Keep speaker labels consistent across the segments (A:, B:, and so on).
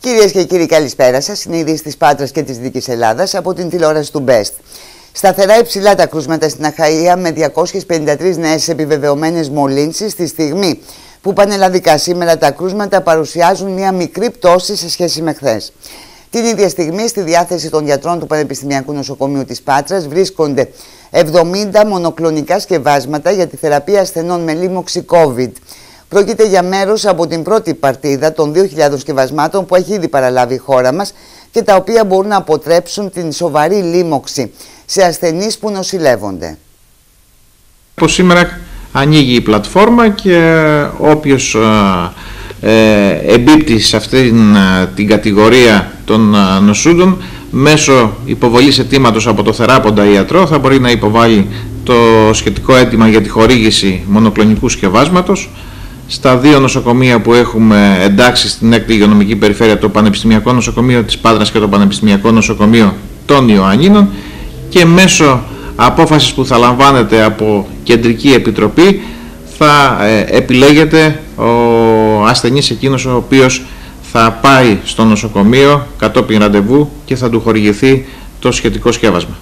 A: Κυρίες και κύριοι, καλησπέρα σας. Είναι οι ειδήσεις της Πάτρας και της Δυτικής Ελλάδας από την τηλεόραση του Best. Σταθερά υψηλά τα κρούσματα στην Αχαΐα, με 253 νέες επιβεβαιωμένες μολύνσεις, στη στιγμή που πανελλαδικά σήμερα τα κρούσματα παρουσιάζουν μια μικρή πτώση σε σχέση με χθες. Την ίδια στιγμή, στη διάθεση των γιατρών του Πανεπιστημιακού Νοσοκομείου της Πάτρας βρίσκονται 70 μονοκλονικά σκευάσματα για τη θεραπεία ασθενών με λίμωξη COVID. Πρόκειται για μέρος από την πρώτη παρτίδα των 2.000 σκευασμάτων που έχει ήδη παραλάβει η χώρα μας και τα οποία μπορούν να αποτρέψουν την σοβαρή λίμωξη σε ασθενείς που νοσηλεύονται.
B: Από σήμερα ανοίγει η πλατφόρμα και όποιος εμπίπτει σε αυτή την κατηγορία των νοσούντων, μέσω υποβολής αιτήματος από το θεράποντα ιατρό θα μπορεί να υποβάλει το σχετικό αίτημα για τη χορήγηση μονοκλονικού σκευάσματος στα δύο νοσοκομεία που έχουμε εντάξει στην 6η υγειονομική περιφέρεια, το Πανεπιστημιακό Νοσοκομείο της Πάτρας και το Πανεπιστημιακό Νοσοκομείο των Ιωαννίνων, και μέσω απόφασης που θα λαμβάνεται από κεντρική επιτροπή θα επιλέγεται ο ασθενής εκείνος ο οποίος θα πάει στο νοσοκομείο κατόπιν ραντεβού και θα του χορηγηθεί το σχετικό σκεύασμα.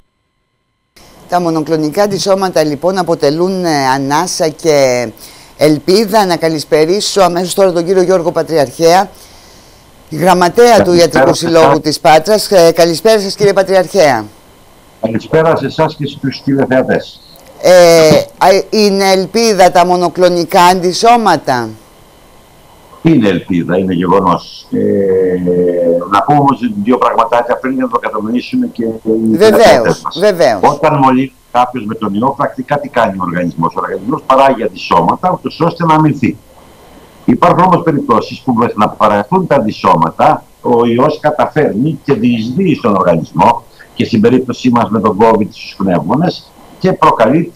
A: Τα μονοκλονικά αντισώματα λοιπόν αποτελούν ανάσα και ελπίδα. Να καλησπερίσω αμέσως τώρα τον κύριο Γιώργο Πατριαρχέα, γραμματέα του Ιατρικού Συλλόγου της Πάτρας. Καλησπέρα σας, κύριε Πατριαρχέα.
C: Καλησπέρα σε εσάς και στους τηλεθεατές.
A: Είναι ελπίδα τα μονοκλονικά αντισώματα?
C: Είναι ελπίδα, είναι γεγονός. Να πούμε όμως δύο πραγματάκια πριν για να το κατανοήσουμε και οι τηλεθεατές μας.
A: Βεβαίως.
C: Όταν μολύνει κάποιος με τον ιό, πρακτικά τι κάνει ο οργανισμός? Ο οργανισμός παράγει αντισώματα, ούτως ώστε να αμυνθεί. Υπάρχουν όμως περιπτώσεις που μέχρι να παραχθούν τα αντισώματα, ο ιός καταφέρνει και διεισδύει στον οργανισμό, και στην περίπτωσή μας με τον COVID στους πνεύμονες, και προκαλεί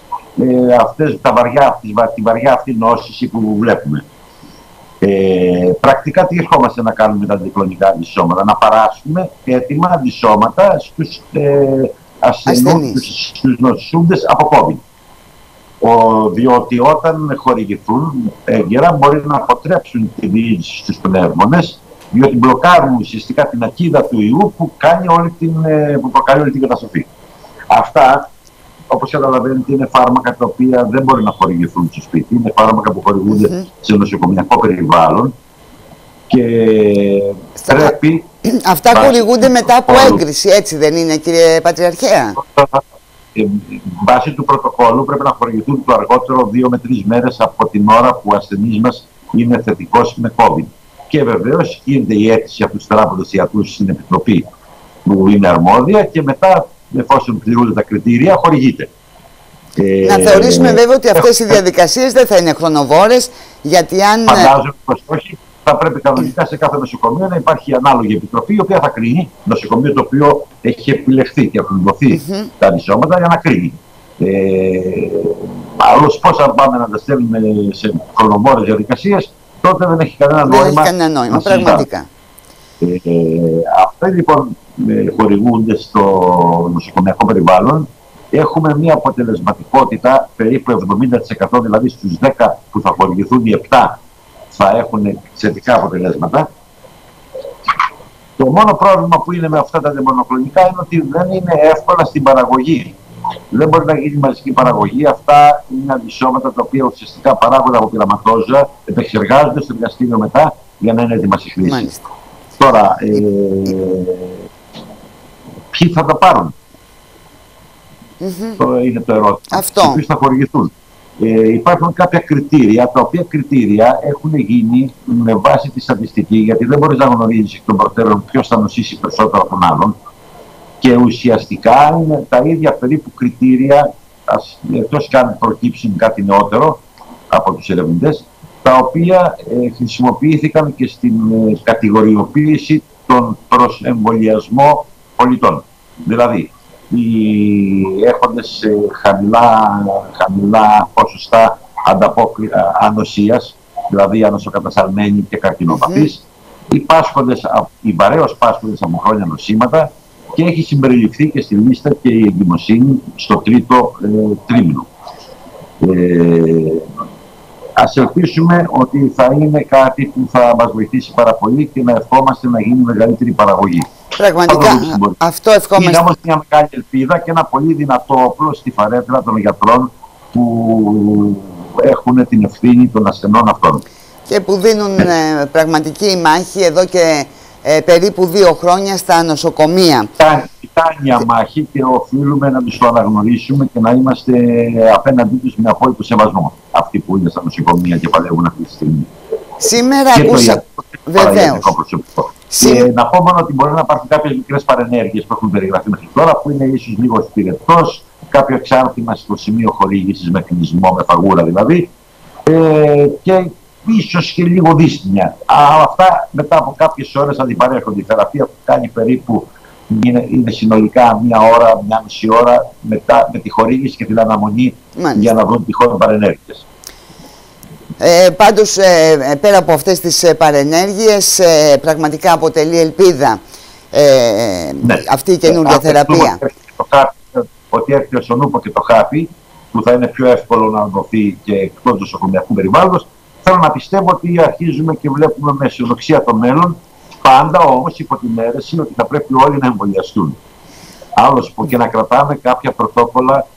C: τη βαριά αυτή νόσηση που βλέπουμε. Πρακτικά τι ερχόμαστε να κάνουμε με τα αντικλονικά αντισώματα? Να παράσχουμε έτοιμα αντισώματα στους ασθενούς, στους νοσούντες από COVID. Διότι όταν χορηγηθούν έγκαιρα μπορεί να αποτρέψουν τη διείσδυση στους πνεύμονες, διότι μπλοκάρουν ουσιαστικά την ακίδα του ιού που προκαλεί όλη την καταστροφή. Αυτά, όπως καταλαβαίνετε, είναι φάρμακα τα οποία δεν μπορεί να χορηγηθούν στο σπίτι. Είναι φάρμακα που χορηγούνται σε νοσοκομιακό περιβάλλον και πρέπει...
A: Αυτά χορηγούνται μετά από έγκριση, έτσι δεν είναι, κύριε Πατριαρχέα?
C: Βάσει του πρωτοκόλλου πρέπει να χορηγηθούν το αργότερο 2 με 3 μέρες από την ώρα που ο ασθενής μας είναι θετικός με COVID. Και βεβαίως γίνεται η αίτηση από τους θεράποντες ιατρούς στην επιτροπή που είναι αρμόδια, και μετά, εφόσον πληρούνται τα κριτήρια, χορηγείται.
A: Να θεωρήσουμε βέβαια ότι αυτές οι διαδικασίες δεν θα είναι χρονοβόρες, γιατί αν...
C: Φαντάζομαι πως όχι. Θα πρέπει κανονικά σε κάθε νοσοκομείο να υπάρχει ανάλογη επιτροπή, η οποία θα κρίνει, νοσοκομείο το οποίο έχει επιλεχθεί και έχουν δοθεί τα αντισώματα, για να κρίνει. Αλλιώς πώς θα πάμε να τα στέλνουμε σε χρονοβόρες διαδικασίες, τότε δεν έχει κανένα νόημα.
A: Δεν έχει κανένα νόημα, πραγματικά.
C: Αυτά λοιπόν χορηγούνται στο νοσοκομιακό περιβάλλον. Έχουμε μια αποτελεσματικότητα περίπου 70%, δηλαδή στους 10 που θα χορηγηθούν, οι 7 θα έχουν θετικά αποτελέσματα. Το μόνο πρόβλημα που είναι με αυτά τα μονοκλονικά είναι ότι δεν είναι εύκολα στην παραγωγή. Δεν μπορεί να γίνει μαζική παραγωγή. Αυτά είναι αντισώματα τα οποία ουσιαστικά παράγονται από πειραματόζωα, επεξεργάζονται στο εργαστήριο μετά για να είναι έτοιμα στη χρήση.
A: Μάλιστα.
C: Τώρα, ποιοι θα τα πάρουν? Το είναι το ερώτημα.
A: Αυτό.
C: Ποιοι θα χορηγηθούν? Υπάρχουν κάποια κριτήρια, τα οποία κριτήρια έχουν γίνει με βάση τη στατιστική, γιατί δεν μπορείς να γνωρίζεις εκ των προτέρων ποιος θα νοσήσει περισσότερο από τον άλλον, και ουσιαστικά είναι τα ίδια περίπου κριτήρια, εκτός και αν προκύψουν κάτι νεότερο από τους ερευνητές, τα οποία χρησιμοποιήθηκαν και στην κατηγοριοποίηση των προς εμβολιασμό πολιτών. Δηλαδή, οι έχοντες χαμηλά ποσοστά ανοσίας, δηλαδή ανοσοκατασταλμένοι και καρκινοπαθείς, οι βαρέως πάσχοντες από χρόνια νοσήματα, και έχει συμπεριληφθεί και στη λίστα και η εγκυμοσύνη στο τρίτο τρίμηνο. Ας ελπίσουμε ότι θα είναι κάτι που θα μας βοηθήσει πάρα πολύ και να ευχόμαστε να γίνει μεγαλύτερη παραγωγή.
A: Πραγματικά, αυτό ευχόμαστε.
C: Είναι όμως μια μεγάλη ελπίδα και ένα πολύ δυνατό όπλο στη φαρέτρα των γιατρών που έχουν την ευθύνη των ασθενών αυτών.
A: Και που δίνουν πραγματική μάχη εδώ και περίπου 2 χρόνια στα νοσοκομεία.
C: Τιτάνια μάχη και οφείλουμε να τους το αναγνωρίσουμε και να είμαστε απέναντί τους με απόλυτο σεβασμό. Αυτοί που είναι στα νοσοκομεία και παλεύουν αυτή τη στιγμή.
A: Σήμερα ακούσα. Βεβαίως.
C: Να πω μόνο ότι μπορεί να υπάρχουν κάποιες μικρές παρενέργειες που έχουν περιγραφεί μέχρι τώρα, που είναι ίσως λίγο σπηρετός, κάποιο εξάρτημα στο σημείο χορήγησης με κλεισμό, με φαγούρα δηλαδή, και ίσως και λίγο δύστημια. Αλλά αυτά μετά από κάποιες ώρες αντιπαρέχονται. Η θεραπεία που κάνει περίπου είναι συνολικά 1 ώρα, 1,5 ώρα μετά με τη χορήγηση και την αναμονή. Μάλιστα. Για να βρουν τυχόν παρενέργειες.
A: Πάντως πέρα από αυτές τις παρενέργειες πραγματικά αποτελεί ελπίδα αυτή η καινούργια θεραπεία.
C: Ότι έρθει ο Σονούπο και το χάπι που θα είναι πιο εύκολο να δοθεί και εκτός του νοσοκομιακού περιβάλλοντος, θέλω να πιστεύω ότι αρχίζουμε και βλέπουμε με αισιοδοξία το μέλλον, πάντα όμως υπό την αίρεση ότι θα πρέπει όλοι να εμβολιαστούν. Άλλως που και να κρατάμε κάποια πρωτόκολλα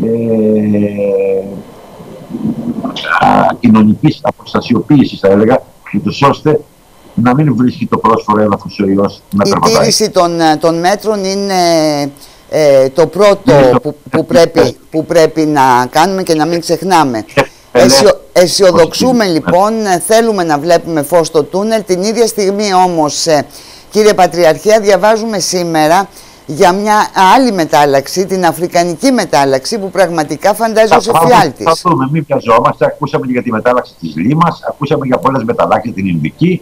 C: κοινωνικής αποστασιοποίησης, θα έλεγα, ώστε να μην βρίσκει το πρόσφορο έδαφος ο ιός να περπατάει.
A: Η τήρηση των μέτρων είναι το πρώτο που πρέπει να κάνουμε και να μην ξεχνάμε. Αισιοδοξούμε λοιπόν, θέλουμε να βλέπουμε φως στο τούνελ. Την ίδια στιγμή όμως, κύριε Πατριαρχέα, διαβάζουμε σήμερα για μια άλλη μετάλλαξη, την αφρικανική μετάλλαξη, που πραγματικά φαντάζει ως εφιάλτης.
C: Θα δούμε, μην πιαζόμαστε. Ακούσαμε και για τη μετάλλαξη της Λίμας, ακούσαμε για πολλές μεταλλάξεις, την Ινδική.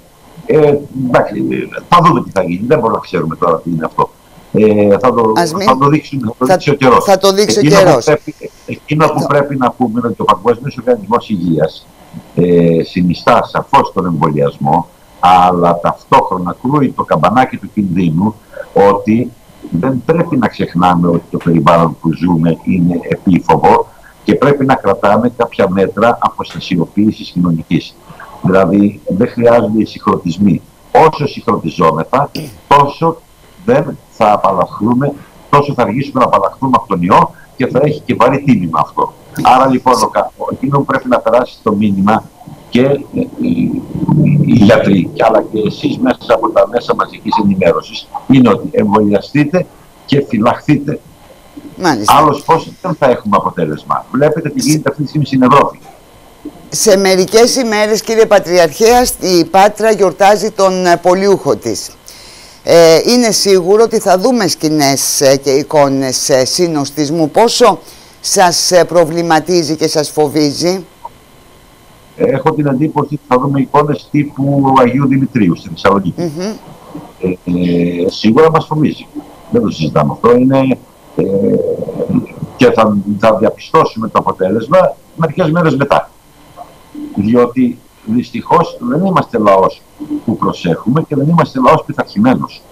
C: Θα δούμε τι θα γίνει. Δεν μπορούμε να ξέρουμε τώρα τι είναι αυτό. Θα το δείξει ο καιρός.
A: Θα το δείξει ο καιρός.
C: Εκείνο που πρέπει να πούμε είναι ότι ο Παγκόσμιος Οργανισμός Υγείας συνιστά σαφώς τον εμβολιασμό, αλλά ταυτόχρονα κρούει το καμπανάκι του κινδύνου ότι δεν πρέπει να ξεχνάμε ότι το περιβάλλον που ζούμε είναι επίφοβο και πρέπει να κρατάμε κάποια μέτρα αποστασιοποίησης κοινωνικής. Δηλαδή δεν χρειάζονται οι συγχρονισμοί. Όσο συγχρονιζόμεθα, τόσο δεν θα απαλλαχθούμε, τόσο θα αργήσουμε να απαλλαχθούμε από τον ιό και θα έχει και βαρύ τίμημα αυτό. Άρα λοιπόν εκείνο που πρέπει να περάσει το μήνυμα και οι γιατροί, αλλά και εσείς μέσα από τα μέσα μαζικής ενημέρωσης, είναι ότι εμβολιαστείτε και φυλαχθείτε. Άλλως πώς δεν θα έχουμε αποτέλεσμα. Βλέπετε τι γίνεται αυτή τη στιγμή στην Ευρώπη.
A: Σε μερικές ημέρες, κύριε Πατριαρχέα, η Πάτρα γιορτάζει τον πολιούχο της. Είναι σίγουρο ότι θα δούμε σκηνές και εικόνες συνοστισμού. Πόσο σας προβληματίζει και σας φοβίζει?
C: Έχω την εντύπωση ότι θα δούμε εικόνες τύπου Αγίου Δημητρίου στη Θεσσαλονίκη. Σίγουρα μας φοβίζει. Δεν το συζητάμε αυτό. Και θα διαπιστώσουμε το αποτέλεσμα μερικές μέρες μετά. Διότι δυστυχώς δεν είμαστε λαός που προσέχουμε και δεν είμαστε λαός πειθαρχημένος.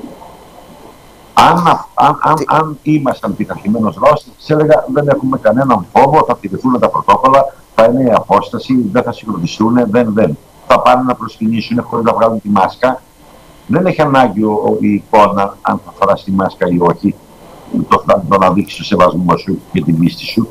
C: Αν ήμασταν πειθαρχημένος λαός, σας έλεγα δεν έχουμε κανέναν φόβο, θα τηρηθούν τα πρωτόκολλα, θα είναι η απόσταση, δεν θα συγκροτηθούν, δεν. Θα πάνε να προσκυνήσουν χωρίς να βγάλουν τη μάσκα. Δεν έχει ανάγκη η εικόνα, αν θα φοράς τη μάσκα ή όχι, το να δείξει το σεβασμό σου και την πίστη σου.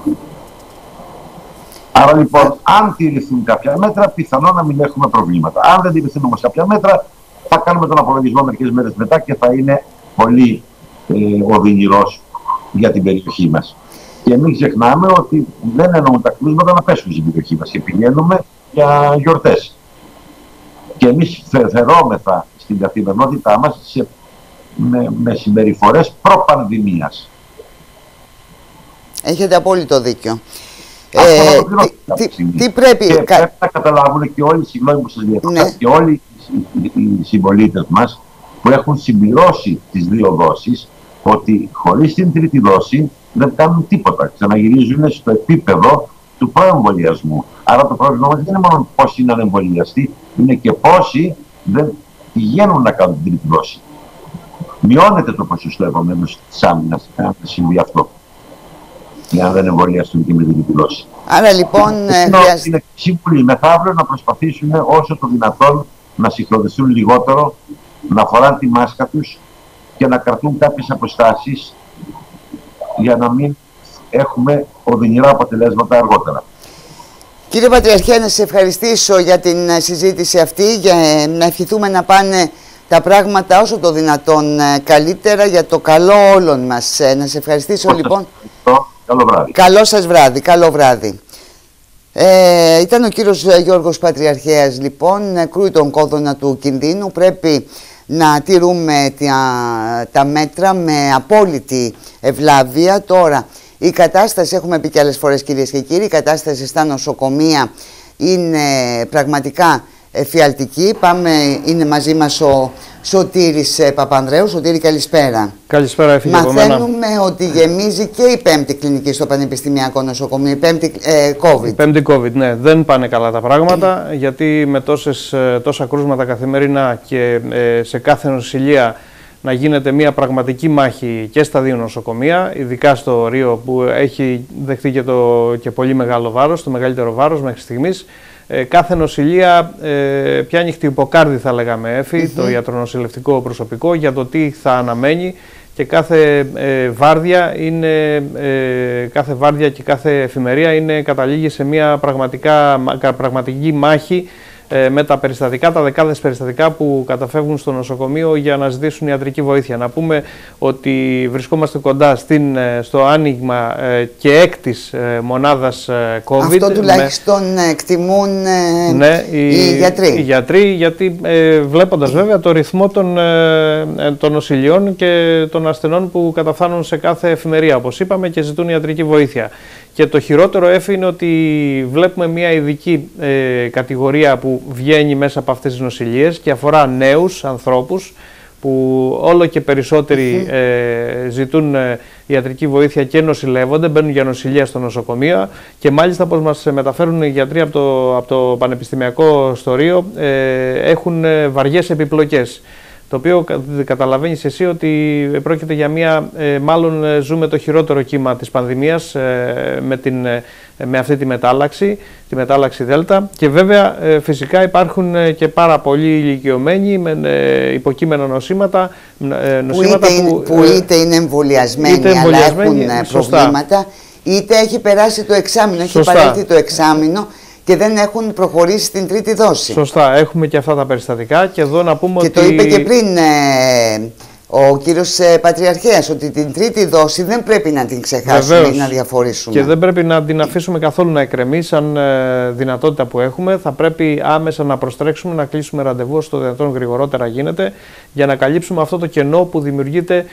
C: Άρα λοιπόν, αν τηρηθούν κάποια μέτρα, πιθανόν να μην έχουμε προβλήματα. Αν δεν τηρηθούν όμως κάποια μέτρα, θα κάνουμε τον απολογισμό μερικές μέρες μετά και θα είναι πολύ οδυνηρός για την περιοχή μας. Και μην ξεχνάμε ότι δεν εννοούν τα κρούσματα να πέσουν στην περιοχή μας και πηγαίνουμε για γιορτές. Και εμείς φερόμεθα στην καθημερινότητά μας με συμπεριφορές προπανδημίας.
A: Έχετε απόλυτο δίκιο.
C: Τι πρέπει... Και πρέπει να καταλάβουν και όλοι, συγγνώμη που σας διακόπτω, και όλοι οι συμπολίτες μας που έχουν συμπληρώσει τις 2 δόσεις, ότι χωρίς την τρίτη δόση δεν κάνουν τίποτα. Ξαναγυρίζουν στο επίπεδο του προεμβολιασμού. Άρα το πρόβλημα μας δεν είναι μόνο πόσοι είναι ανεμβολιαστοί, είναι και πόσοι δεν πηγαίνουν να κάνουν την τρίτη δόση. Μειώνεται το ποσοστό επομένως της άμυνας, αν συμβεί αυτό. για να δεν εμβολιαστούν και με την δόση.
A: Άρα λοιπόν
C: είναι σύμβουλοι μεθαύριο να προσπαθήσουν όσο το δυνατόν να συγχρονιστούν λιγότερο, να φοράνε τη μάσκα τους και να κρατούν κάποιες αποστάσεις για να μην έχουμε οδυνηρά αποτελέσματα αργότερα.
A: Κύριε Πατριαρχέ, να σας ευχαριστήσω για την συζήτηση αυτή, για να ευχηθούμε να πάνε τα πράγματα όσο το δυνατόν καλύτερα για το καλό όλων μας. Να σας ευχαριστήσω λοιπόν.
C: Καλό βράδυ.
A: Καλό σας βράδυ, καλό βράδυ. Ήταν ο κύριος Γιώργος Πατριαρχέας λοιπόν, κρούει τον κόδωνα του κινδύνου. Πρέπει να τηρούμε τα μέτρα με απόλυτη ευλάβεια. Τώρα η κατάσταση, έχουμε πει και άλλες φορές κυρίες και κύριοι, η κατάσταση στα νοσοκομεία είναι πραγματικά εφιαλτική. Είναι μαζί μας ο Σωτήρης Παπανδρέου. Σωτήρη, καλησπέρα.
D: Καλησπέρα, έφυγε από μένα.
A: Μαθαίνουμε ότι γεμίζει και η 5η κλινική στο Πανεπιστημιακό Νοσοκομείο, η 5η COVID.
D: Η 5η COVID, ναι. Δεν πάνε καλά τα πράγματα, γιατί με τόσα κρούσματα καθημερινά και σε κάθε νοσηλεία να γίνεται μια πραγματική μάχη και στα δύο νοσοκομεία, ειδικά στο Ρίο που έχει δεχτεί και πολύ μεγάλο βάρος, το μεγαλύτερο βάρος μέχρι στιγμής. Κάθε νοσηλεία πιάνει χτυποκάρδι, θα λέγαμε, Έφη, το ιατρονοσηλευτικό προσωπικό για το τι θα αναμένει, και κάθε βάρδια και κάθε εφημερία καταλήγει σε μια πραγματική μάχη με τα περιστατικά, τα δεκάδες περιστατικά που καταφεύγουν στο νοσοκομείο για να ζητήσουν ιατρική βοήθεια. Να πούμε ότι βρισκόμαστε κοντά στο άνοιγμα και έκτης μονάδας COVID.
A: Αυτό τουλάχιστον εκτιμούν οι γιατροί.
D: Οι γιατροί, γιατί βλέποντας βέβαια το ρυθμό των νοσηλιών και των ασθενών που καταφθάνουν σε κάθε εφημερία, όπως είπαμε, και ζητούν ιατρική βοήθεια. Και το χειρότερο, Έφη, είναι ότι βλέπουμε μια ειδική κατηγορία που βγαίνει μέσα από αυτές τις νοσηλίες και αφορά νέους ανθρώπους που όλο και περισσότεροι ζητούν ιατρική βοήθεια και νοσηλεύονται, μπαίνουν για νοσηλεία στο νοσοκομείο, και μάλιστα, όπως μας μεταφέρουν οι γιατροί από το Πανεπιστημιακό στο Ρίο, έχουν βαριές επιπλοκές. Το οποίο καταλαβαίνεις εσύ ότι πρόκειται για μάλλον ζούμε το χειρότερο κύμα της πανδημίας με αυτή τη μετάλλαξη Δέλτα, και βέβαια φυσικά υπάρχουν και πάρα πολλοί ηλικιωμένοι με υποκείμενα νοσήματα
A: που είτε είναι εμβολιασμένοι αλλά έχουν προβλήματα, είτε έχει περάσει το εξάμηνο, έχει παρέλθει το εξάμηνο και δεν έχουν προχωρήσει στην τρίτη δόση.
D: Σωστά, έχουμε και αυτά τα περιστατικά, και εδώ να πούμε
A: και το είπε και πριν ο κύριος Πατριαρχέας, ότι την τρίτη δόση δεν πρέπει να την ξεχάσουμε ή να διαφορήσουμε.
D: Και δεν πρέπει να την αφήσουμε καθόλου να εκκρεμεί σαν δυνατότητα που έχουμε. Θα πρέπει άμεσα να προστρέξουμε, να κλείσουμε ραντεβού όσο το δυνατόν γρηγορότερα γίνεται, για να καλύψουμε αυτό το κενό που δημιουργείται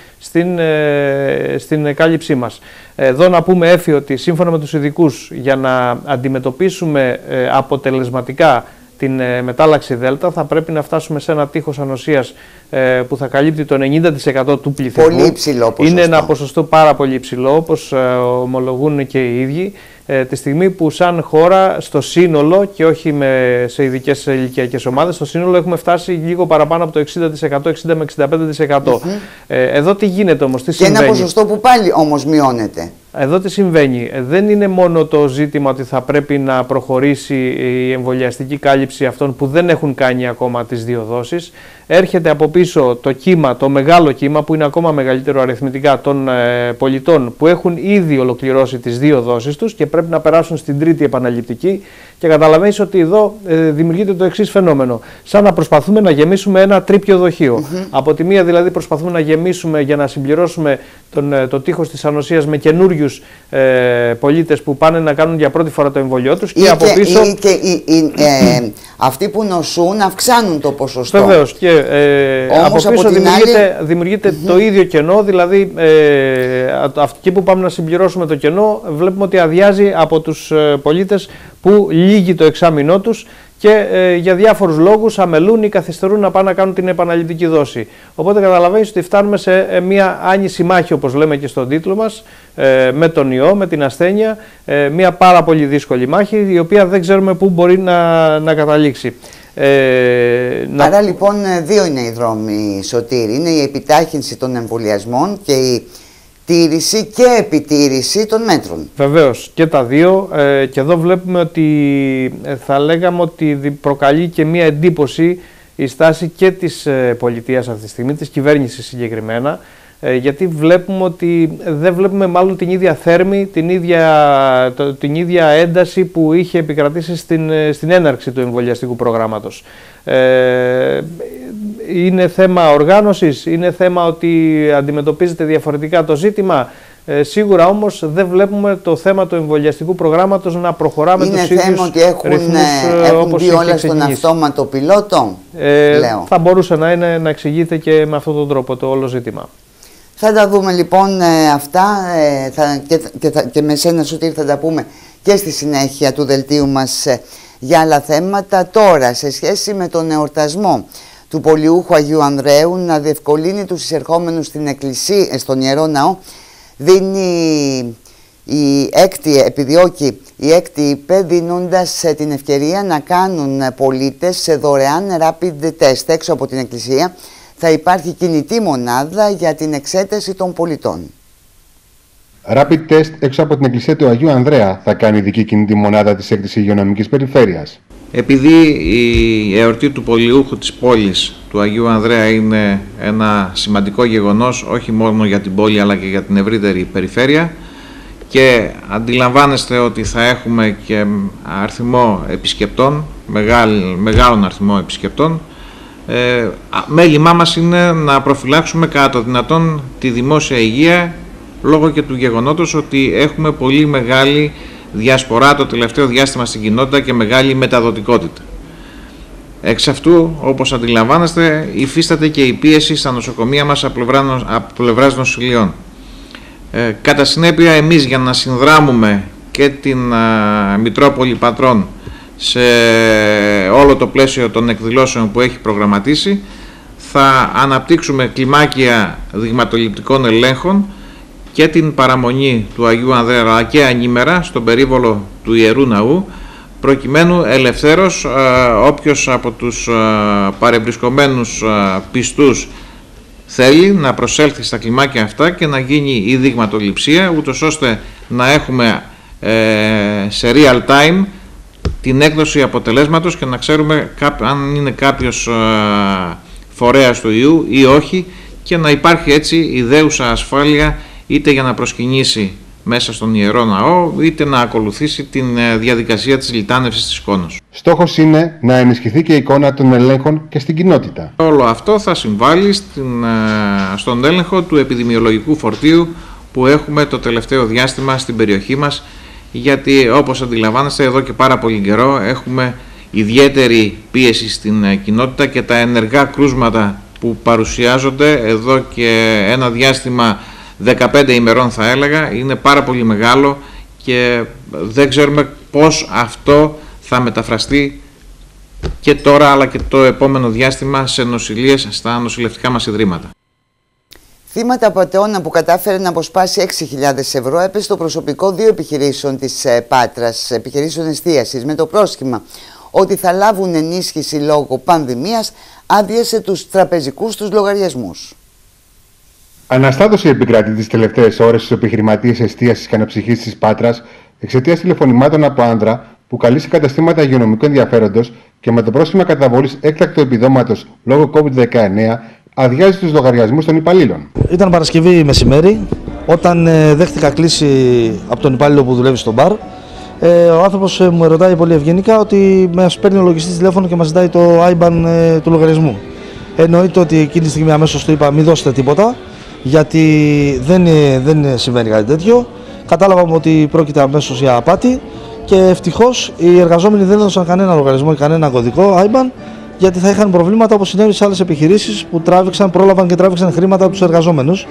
D: στην κάλυψή μας. Εδώ να πούμε, Έφη, ότι σύμφωνα με τους ειδικούς, για να αντιμετωπίσουμε αποτελεσματικά την μετάλλαξη Δέλτα, θα πρέπει να φτάσουμε σε ένα τείχος ανοσίας που θα καλύπτει το 90% του πληθυσμού.
A: Πολύ υψηλό ποσοστό.
D: Είναι ένα ποσοστό πάρα πολύ υψηλό, όπως ομολογούν και οι ίδιοι, τη στιγμή που σαν χώρα στο σύνολο, και όχι σε ειδικές ηλικιακές ομάδες, στο σύνολο έχουμε φτάσει λίγο παραπάνω από το 60%, 60 με 65%. Εδώ τι γίνεται όμως, τι συμβαίνει?
A: Και ένα ποσοστό που πάλι όμως μειώνεται.
D: Εδώ τι συμβαίνει? Δεν είναι μόνο το ζήτημα ότι θα πρέπει να προχωρήσει η εμβολιαστική κάλυψη αυτών που δεν έχουν κάνει ακόμα τις δύο δόσεις. Έρχεται από πίσω το κύμα, το μεγάλο κύμα, που είναι ακόμα μεγαλύτερο αριθμητικά, των πολιτών που έχουν ήδη ολοκληρώσει τις δύο δόσεις τους και πρέπει να περάσουν στην τρίτη επαναληπτική. Και καταλαβαίνεις ότι εδώ δημιουργείται το εξής φαινόμενο. Σαν να προσπαθούμε να γεμίσουμε ένα τρίπιο δοχείο. Από τη μία δηλαδή προσπαθούμε να γεμίσουμε για να συμπληρώσουμε το τείχος της ανοσίας με καινούριους πολίτες που πάνε να κάνουν για πρώτη φορά το εμβολιό τους. Και από πίσω.
A: Αυτοί που νοσούν αυξάνουν το ποσοστό.
D: Βεβαίως. Και από πίσω δημιουργείται το ίδιο κενό. Δηλαδή, εκεί που πάμε να συμπληρώσουμε το κενό, βλέπουμε ότι αδειάζει από τους πολίτες που λύγει το εξάμηνό τους και για διάφορους λόγους αμελούν ή καθυστερούν να πάνε να κάνουν την επαναληπτική δόση. Οπότε καταλαβαίνεις ότι φτάνουμε σε μια άνηση μάχη, όπως λέμε και στον τίτλο μας, με τον ιό, με την ασθένεια, μια πάρα πολύ δύσκολη μάχη, η οποία δεν ξέρουμε πού μπορεί να καταλήξει.
A: Άρα λοιπόν δύο είναι οι δρόμοι, Σωτήρη. Είναι η επιτάχυνση των εμβολιασμών και η τήρηση και επιτήρηση των μέτρων.
D: Βεβαίως και τα δύο, και εδώ βλέπουμε ότι θα λέγαμε ότι προκαλεί και μία εντύπωση η στάση και της πολιτείας αυτή τη στιγμή, της κυβέρνησης συγκεκριμένα, γιατί βλέπουμε ότι δεν βλέπουμε μάλλον την ίδια θέρμη, την ίδια ένταση που είχε επικρατήσει στην έναρξη του εμβολιαστικού προγράμματος. Είναι θέμα οργάνωσης, είναι θέμα ότι αντιμετωπίζεται διαφορετικά το ζήτημα. Σίγουρα όμως δεν βλέπουμε το θέμα του εμβολιαστικού προγράμματος να προχωρά με τους ίδιους ρυθμούς. Είναι θέμα
A: ότι έχουν μπει όλα στον αυτόματο πιλότο, λέω.
D: Θα μπορούσε να εξηγείται και με αυτόν τον τρόπο το όλο ζήτημα.
A: Θα τα δούμε λοιπόν αυτά και με σένα Σωτήρη θα τα πούμε και στη συνέχεια του δελτίου μας για άλλα θέματα. Τώρα, σε σχέση με τον εορτασμό του Πολιούχου Αγίου Ανδρέου, να διευκολύνει τους εισερχόμενους στην εκκλησία, στον Ιερό Ναό, επιδιώκει η έκτη ΥΠΕ, δίνοντας την ευκαιρία να κάνουν πολίτες σε δωρεάν rapid test έξω από την εκκλησία. Θα υπάρχει κινητή μονάδα για την εξέταση των πολιτών.
E: Rapid test έξω από την εκκλησία του Αγίου Ανδρέα θα κάνει ειδική κινητή μονάδα της 6ης Υγειονομικής Περιφέρειας.
B: Επειδή η εορτή του Πολιούχου της πόλης του Αγίου Ανδρέα είναι ένα σημαντικό γεγονός όχι μόνο για την πόλη αλλά και για την ευρύτερη περιφέρεια, και αντιλαμβάνεστε ότι θα έχουμε και αριθμό επισκεπτών, μεγάλον αριθμό επισκεπτών, μέλημά μας είναι να προφυλάξουμε κατά το δυνατόν τη δημόσια υγεία, λόγω και του γεγονότος ότι έχουμε πολύ μεγάλη διασπορά το τελευταίο διάστημα στην κοινότητα και μεγάλη μεταδοτικότητα. Εξ αυτού, όπως αντιλαμβάνεστε, υφίσταται και η πίεση στα νοσοκομεία μας από πλευράς νοσηλειών. Κατά συνέπεια, εμείς για να συνδράμουμε και την Μητρόπολη Πατρών σε όλο το πλαίσιο των εκδηλώσεων που έχει προγραμματίσει, θα αναπτύξουμε κλιμάκια δειγματοληπτικών ελέγχων και την παραμονή του Αγίου Ανδρέα αλλά και ανήμερα στον περίβολο του Ιερού Ναού, προκειμένου ελευθέρως όποιος από τους παρεμπρισκομένους πιστούς θέλει να προσέλθει στα κλιμάκια αυτά και να γίνει η δειγματοληψία, ούτως ώστε να έχουμε σε real time την έκδοση αποτελέσματος και να ξέρουμε αν είναι κάποιος φορέας του ιού ή όχι, και να υπάρχει έτσι ιδέουσα ασφάλεια είτε για να προσκυνήσει μέσα στον Ιερό Ναό, είτε να ακολουθήσει την διαδικασία της λιτάνευσης της εικόνας.
E: Στόχος είναι να ενισχυθεί και η εικόνα των ελέγχων και στην κοινότητα.
B: Όλο αυτό θα συμβάλλει στον έλεγχο του επιδημιολογικού φορτίου που έχουμε το τελευταίο διάστημα στην περιοχή μας, γιατί όπως αντιλαμβάνεστε εδώ και πάρα πολύ καιρό έχουμε ιδιαίτερη πίεση στην κοινότητα και τα ενεργά κρούσματα που παρουσιάζονται εδώ και ένα διάστημα 15 ημερών θα έλεγα είναι πάρα πολύ μεγάλο και δεν ξέρουμε πώς αυτό θα μεταφραστεί και τώρα αλλά και το επόμενο διάστημα σε νοσηλείες στα νοσηλευτικά μας ιδρύματα.
A: Θύματα απατεώνα που κατάφερε να αποσπάσει 6.000 ευρώ έπεσε στο προσωπικό 2 επιχειρήσεων της Πάτρας, επιχειρήσεων εστίασης, με το πρόσχημα ότι θα λάβουν ενίσχυση λόγω πανδημίας, άδειασε τους τραπεζικούς τους λογαριασμούς.
E: Αναστάτωση επικρατεί τις τελευταίες ώρες στους επιχειρηματίες εστίασης και αναψυχής της Πάτρας εξαιτίας τηλεφωνημάτων από άνδρα που καλεί σε καταστήματα υγειονομικού ενδιαφέροντος και με το πρόσχημα καταβολής έκτακτου επιδόματος λόγω COVID-19 αδειάζει τους λογαριασμούς των υπαλλήλων.
F: Ήταν Παρασκευή μεσημέρι, όταν δέχτηκα κλήση από τον υπάλληλο που δουλεύει στο μπαρ. Ο άνθρωπος μου ρωτάει πολύ ευγενικά ότι μας παίρνει ο λογιστής τηλέφωνο και μας ζητάει το IBAN του λογαριασμού. Εννοείται ότι εκείνη τη στιγμή αμέσως του είπα μην δώσετε τίποτα, γιατί δεν συμβαίνει κάτι τέτοιο. Κατάλαβα ότι πρόκειται αμέσως για απάτη και ευτυχώς οι εργαζόμενοι δεν έδωσαν κανένα λογαριασμό ή κανένα κωδικό IBAN, γιατί θα είχαν προβλήματα όπως συνέβη σε άλλες επιχειρήσεις που πρόλαβαν και τράβηξαν χρήματα από τους εργαζόμενους,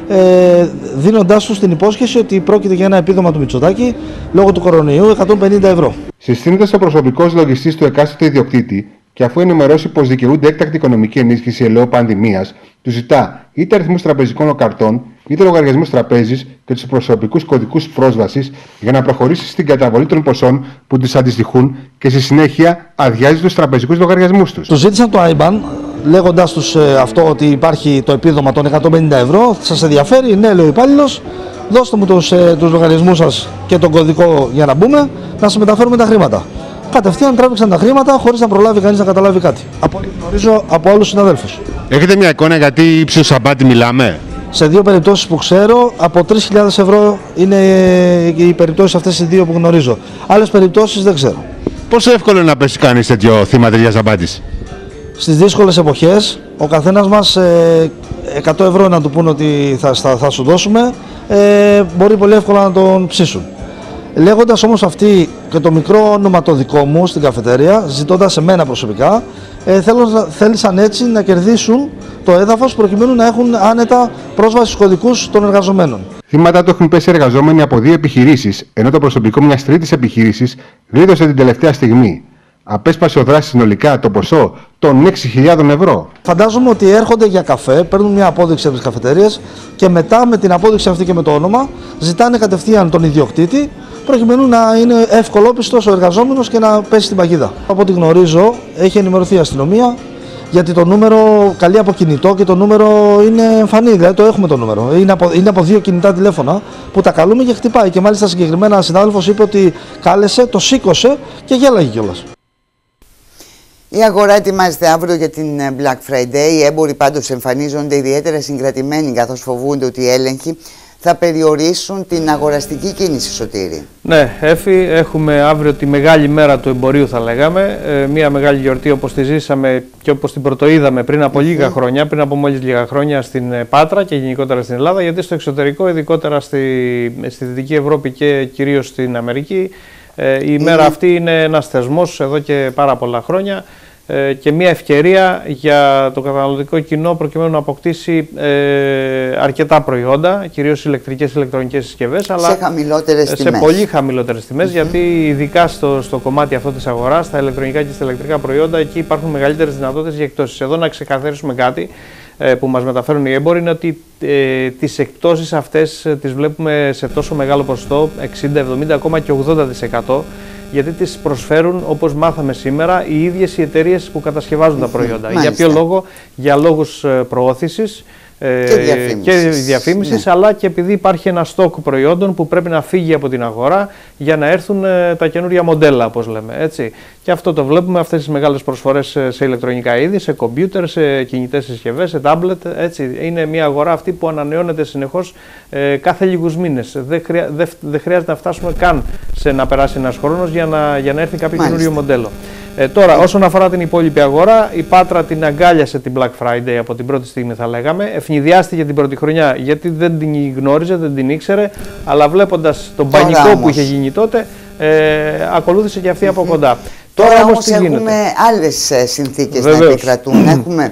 F: δίνοντάς τους την υπόσχεση ότι πρόκειται για ένα επίδομα του Μητσοτάκη λόγω του κορονοϊού 150 ευρώ.
E: Συστήνεται στο προσωπικός λογιστής του εκάστοτε ιδιοκτήτη και αφού ενημερώσει πως δικαιούνται έκτακτη οικονομική ενίσχυση ελαιό πανδημίας, του ζητά είτε αριθμούς τραπεζικών καρτών είτε λογαριασμούς τραπέζης και τους προσωπικούς κωδικούς πρόσβασης για να προχωρήσει στην καταβολή των ποσών που τους αντιστοιχούν και στη συνέχεια αδειάζει τους τραπεζικούς λογαριασμούς τους.
F: Του ζήτησαν το IBAN λέγοντάς τους αυτό ότι υπάρχει το επίδομα των 150 ευρώ. Σας ενδιαφέρει? Ναι, λέει ο υπάλληλος. Δώστε μου τους λογαριασμούς σας και τον κωδικό για να μπούμε, να σας μεταφέρουμε τα χρήματα. Κατευθείαν τράβηξαν τα χρήματα χωρίς να προλάβει κανείς να καταλάβει κάτι. Από ό,τι γνωρίζω από άλλους συναδέλφους.
E: Έχετε μια εικόνα γιατί ύψος απάτη μιλάμε?
F: Σε δύο περιπτώσεις που ξέρω, από 3.000 ευρώ είναι οι περιπτώσεις αυτές οι δύο που γνωρίζω. Άλλες περιπτώσεις δεν ξέρω.
E: Πόσο εύκολο είναι να πέσει κανείς τέτοιο θύμα τέτοιας απάτης?
F: Στις δύσκολες εποχές, ο καθένας μας 100 ευρώ να του πούνε ότι θα σου δώσουμε, μπορεί πολύ εύκολα να τον ψήσουν. Λέγοντας όμως αυτοί και το μικρό όνομα το δικό μου στην καφετέρια, ζητώντας εμένα προσωπικά, θέλησαν έτσι να κερδίσουν το έδαφος προκειμένου να έχουν άνετα πρόσβαση στους κωδικούς των εργαζομένων.
E: Θύματα του έχουν πέσει εργαζόμενοι από 2 επιχειρήσεις, ενώ το προσωπικό μιας τρίτης επιχείρησης γλίτωσε την τελευταία στιγμή. Απέσπασε ο δράσης συνολικά το ποσό των 6.000 ευρώ.
F: Φαντάζομαι ότι έρχονται για καφέ, παίρνουν μια απόδειξη από τις καφετέρειες και μετά με την απόδειξη αυτή και με το όνομα ζητάνε κατευθείαν τον ιδιοκτήτη προκειμένου να είναι ευκολόπιστος ο εργαζόμενος και να πέσει στην παγίδα. Από ό,τι γνωρίζω, έχει ενημερωθεί η αστυνομία γιατί το νούμερο καλεί από κινητό και το νούμερο είναι εμφανή, δηλαδή το έχουμε το νούμερο. Είναι από 2 κινητά τηλέφωνα που τα καλούμε και χτυπάει. Και μάλιστα συγκεκριμένα συνάδελφος είπε ότι κάλεσε, το σήκωσε και γέλαγε κιόλας.
A: Η αγορά ετοιμάζεται αύριο για την Black Friday. Οι έμποροι πάντως εμφανίζονται ιδιαίτερα συγκρατημένοι, καθώς φοβούνται ότι οι έλεγχοι θα περιορίσουν την αγοραστική κίνηση, Σωτήρη.
D: Ναι, Έφη, έχουμε αύριο τη μεγάλη μέρα του εμπορίου, θα λέγαμε. Μια μεγάλη γιορτή όπως τη ζήσαμε και όπως την πρωτοείδαμε πριν από λίγα χρόνια, πριν από μόλις λίγα χρόνια στην Πάτρα και γενικότερα στην Ελλάδα, γιατί στο εξωτερικό, ειδικότερα στη Δυτική Ευρώπη και κυρίως στην Αμερική, η μέρα αυτή είναι ένας θεσμός εδώ και πάρα πολλά χρόνια και μια ευκαιρία για το καταναλωτικό κοινό προκειμένου να αποκτήσει αρκετά προϊόντα, κυρίως ηλεκτρικές ηλεκτρονικές συσκευές, αλλά σε πολύ χαμηλότερες τιμές, γιατί ειδικά στο κομμάτι αυτό της αγοράς, στα ηλεκτρονικά και στα ηλεκτρικά προϊόντα, εκεί υπάρχουν μεγαλύτερες δυνατότητες για εκπτώσεις. Εδώ να ξεκαθαρίσουμε κάτι που μας μεταφέρουν οι έμποροι, είναι ότι τις εκπτώσεις αυτές τις βλέπουμε σε τόσο μεγάλο ποσοστό, 60, 70, ακόμα και 80%, γιατί τις προσφέρουν, όπως μάθαμε σήμερα, οι ίδιες οι εταιρείες που κατασκευάζουν τα προϊόντα. Μάλιστα. Για ποιο λόγο? Για λόγους προώθησης και διαφήμισης, ναι, αλλά και επειδή υπάρχει ένα στόκ προϊόντων που πρέπει να φύγει από την αγορά για να έρθουν τα καινούρια μοντέλα, όπως λέμε. Έτσι. Και αυτό το βλέπουμε, αυτές τις μεγάλες προσφορές σε ηλεκτρονικά είδη, σε κομπιούτερ, σε κινητές συσκευές, σε τάμπλετ. Έτσι. Είναι μια αγορά αυτή που ανανεώνεται συνεχώς κάθε λίγους μήνες. Δεν χρειάζεται να φτάσουμε καν να περάσει ένας χρόνος για να έρθει κάποιο καινούριο μοντέλο. Τώρα, όσον αφορά την υπόλοιπη αγορά, η Πάτρα την αγκάλιασε την Black Friday από την πρώτη στιγμή, θα λέγαμε. Ευνηδιάστηκε την πρώτη χρονιά γιατί δεν την γνώριζε, δεν την ήξερε, αλλά βλέποντας τον πανικό που είχε γίνει τότε, ακολούθησε και αυτή από κοντά.
A: Τώρα όμως έχουμε άλλες συνθήκες να επικρατούν. Έχουμε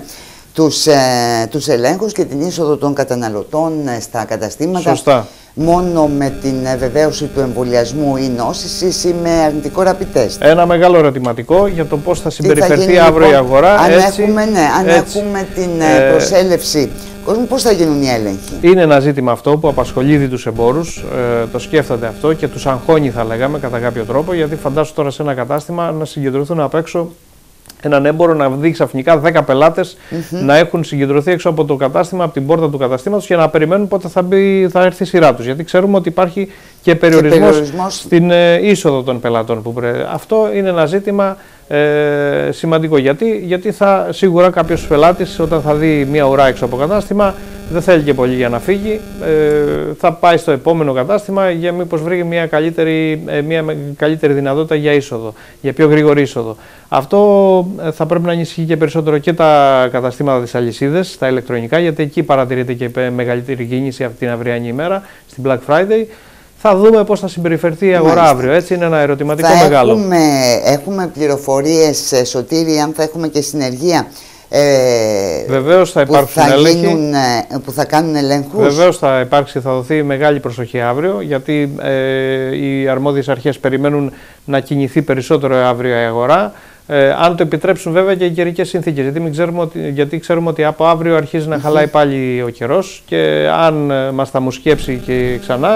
A: τους ελέγχους και την είσοδο των καταναλωτών στα καταστήματα.
D: Σωστά.
A: Μόνο με την βεβαίωση του εμβολιασμού ή νόσησης ή με αρνητικό rapid test.
D: Ένα μεγάλο ερωτηματικό για το πώς θα συμπεριφερθεί αύριο η αγορά.
A: Αν έχουμε την προσέλευση κόσμου, πώς θα γίνουν οι έλεγχοι?
D: Είναι ένα ζήτημα αυτό που απασχολεί ήδη τους εμπόρους, το σκέφτονται αυτό και τους αγχώνει, θα λέγαμε, κατά κάποιο τρόπο, γιατί φαντάσου τώρα σε ένα κατάστημα να συγκεντρωθούν απ' έξω έναν έμπορο, να δει ξαφνικά 10 πελάτες να έχουν συγκεντρωθεί έξω από το κατάστημα, από την πόρτα του καταστήματος και να περιμένουν πότε θα έρθει η σειρά τους. Γιατί ξέρουμε ότι υπάρχει και περιορισμός στην είσοδο των πελατών. Αυτό είναι ένα ζήτημα σημαντικό. Γιατί σίγουρα κάποιος πελάτης, όταν θα δει μια ουρά έξω από κατάστημα, δεν θέλει και πολύ για να φύγει, θα πάει στο επόμενο κατάστημα για μήπως βρει μια καλύτερη δυνατότητα για είσοδο, για πιο γρήγορη είσοδο. Αυτό θα πρέπει να ανησυχεί και περισσότερο και τα καταστήματα της αλυσίδας, τα ηλεκτρονικά, γιατί εκεί παρατηρείται και μεγαλύτερη κίνηση από την αυριανή ημέρα, στην Black Friday. Θα δούμε πώς θα συμπεριφερθεί η αγορά αύριο. Έτσι είναι ένα ερωτηματικό μεγάλο.
A: Έχουμε πληροφορίες, Σωτήρη, αν θα έχουμε και συνεργεία
D: βεβαίως θα υπάρξουν έλεγχοι
A: που θα κάνουν ελέγχους.
D: Βεβαίως θα δοθεί μεγάλη προσοχή αύριο, γιατί οι αρμόδιες αρχές περιμένουν να κινηθεί περισσότερο αύριο η αγορά. Αν το επιτρέψουν βέβαια και οι καιρικές συνθήκες, γιατί ξέρουμε ότι από αύριο αρχίζει να χαλάει πάλι ο καιρός και αν μας τα μουσκέψει και ξανά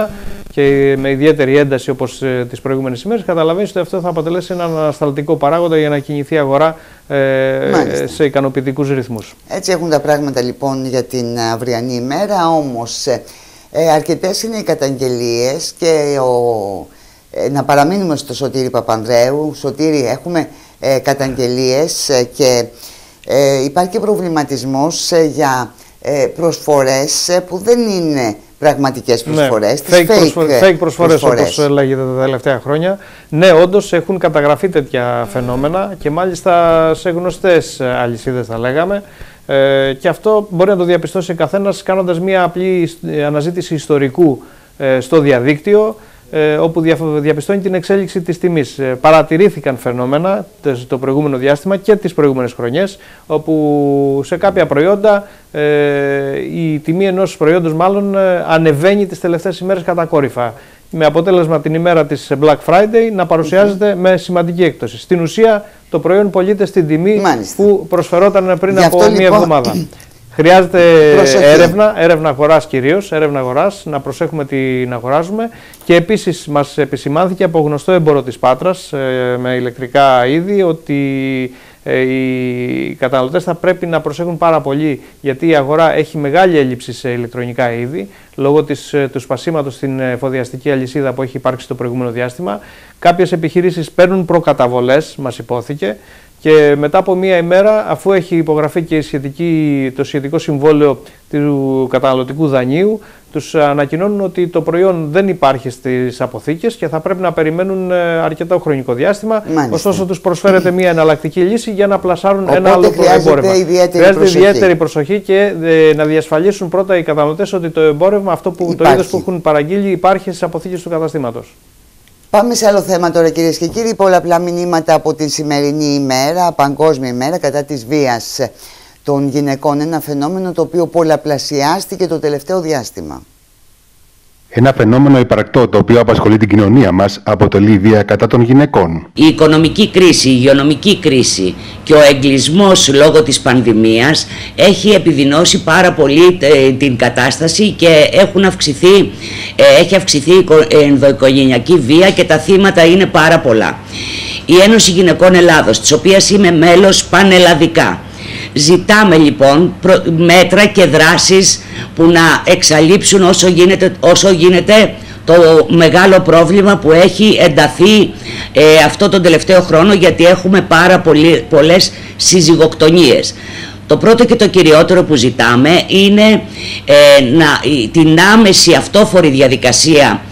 D: και με ιδιαίτερη ένταση όπως τις προηγούμενες ημέρες, καταλαβαίνεις ότι αυτό θα αποτελέσει έναν ανασταλτικό παράγοντα για να κινηθεί η αγορά σε ικανοποιητικούς ρυθμούς. Έτσι
A: έχουν τα πράγματα λοιπόν για την αυριανή ημέρα, όμως αρκετές είναι οι καταγγελίες και να παραμείνουμε στο Σωτήρη Παπανδρέου. Σωτήρη, έχουμε καταγγελίες και υπάρχει και προβληματισμός για προσφορές που δεν είναι πραγματικές προσφορές.
D: Ναι, fake προσφορές όπως λέγεται τα τελευταία χρόνια. Ναι, όντως έχουν καταγραφεί τέτοια φαινόμενα και μάλιστα σε γνωστές αλυσίδες θα λέγαμε. Και αυτό μπορεί να το διαπιστώσει καθένας κάνοντας μια απλή αναζήτηση ιστορικού στο διαδίκτυο, όπου διαπιστώνει την εξέλιξη της τιμής. Παρατηρήθηκαν φαινόμενα το προηγούμενο διάστημα και τις προηγούμενες χρονιές, όπου σε κάποια προϊόντα η τιμή ενός προϊόντος μάλλον ανεβαίνει τις τελευταίες ημέρες κατακόρυφα, με αποτέλεσμα την ημέρα της Black Friday να παρουσιάζεται με σημαντική έκπτωση. Στην ουσία το προϊόν πωλείται στην τιμή που προσφερόταν πριν από μία εβδομάδα. Χρειάζεται έρευνα αγοράς κυρίως, έρευνα αγοράς, να προσέχουμε τι να αγοράζουμε, και επίσης μας επισημάνθηκε από γνωστό έμπορο της Πάτρας με ηλεκτρικά είδη ότι οι καταναλωτές θα πρέπει να προσέχουν πάρα πολύ, γιατί η αγορά έχει μεγάλη έλλειψη σε ηλεκτρονικά είδη λόγω του σπασίματος στην εφοδιαστική αλυσίδα που έχει υπάρξει το προηγούμενο διάστημα. Κάποιες επιχειρήσεις παίρνουν προκαταβολές, μας υπόθηκε, και μετά από μία ημέρα, αφού έχει υπογραφεί και το σχετικό συμβόλαιο του καταναλωτικού δανείου, τους ανακοινώνουν ότι το προϊόν δεν υπάρχει στις αποθήκες και θα πρέπει να περιμένουν αρκετό χρονικό διάστημα. Ωστόσο, τους προσφέρεται μία εναλλακτική λύση για να πλασάρουν ένα άλλο εμπόρευμα. Χρειάζεται ιδιαίτερη προσοχή και να διασφαλίσουν πρώτα οι καταναλωτές ότι το εμπόρευμα, αυτό που το είδος που έχουν παραγγείλει, υπάρχει στις αποθήκες του καταστήματος.
A: Πάμε σε άλλο θέμα τώρα, κυρίες και κύριοι. Πολλαπλά μηνύματα από την σημερινή ημέρα, Παγκόσμια ημέρα κατά της βίας των γυναικών. Ένα φαινόμενο το οποίο πολλαπλασιάστηκε το τελευταίο διάστημα.
E: Ένα φαινόμενο υπαρκτό το οποίο απασχολεί την κοινωνία μας αποτελεί η βία κατά των γυναικών.
G: Η οικονομική κρίση, η υγειονομική κρίση και ο εγκλισμός λόγω της πανδημίας έχει επιδεινώσει πάρα πολύ την κατάσταση και έχει αυξηθεί η ενδοοικογενειακή βία και τα θύματα είναι πάρα πολλά. Η Ένωση Γυναικών Ελλάδος, της οποίας είμαι μέλος πανελλαδικά, ζητάμε λοιπόν μέτρα και δράσεις που να εξαλείψουν όσο γίνεται το μεγάλο πρόβλημα που έχει ενταθεί αυτό τον τελευταίο χρόνο, γιατί έχουμε πάρα πολλές συζυγοκτονίες. Το πρώτο και το κυριότερο που ζητάμε είναι την άμεση αυτόφορη διαδικασία